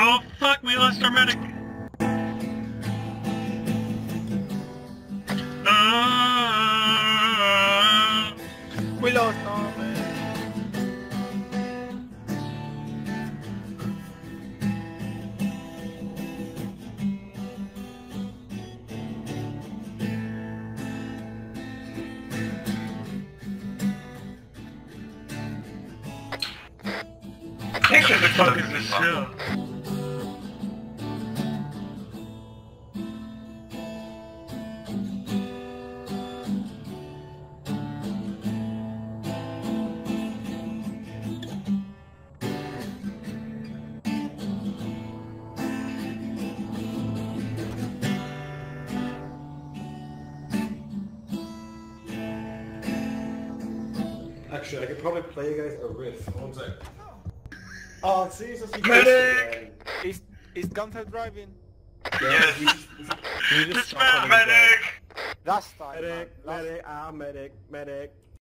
Oh fuck, we lost our medic! We lost our man. What the fuck is this show? Actually, I could probably play you guys a riff. One sec. Oh, Jesus! Medic! Is Gunther driving? Yes! You just Dismount, medic! Last time. medic, medic, medic, medic.